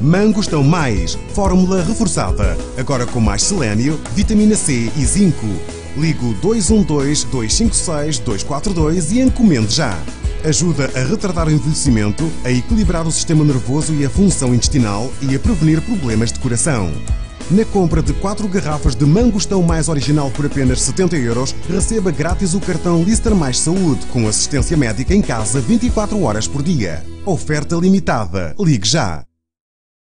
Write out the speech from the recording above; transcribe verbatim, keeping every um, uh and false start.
Mangostão Mais, fórmula reforçada, agora com mais selênio, vitamina C e zinco. Ligo dois um dois, dois cinco seis, dois quatro dois e encomende já. Ajuda a retardar o envelhecimento, a equilibrar o sistema nervoso e a função intestinal e a prevenir problemas de coração. Na compra de quatro garrafas de Mangostão Mais original por apenas setenta euros, receba grátis o cartão Lister Mais Saúde, com assistência médica em casa vinte e quatro horas por dia. Oferta limitada. Ligue já.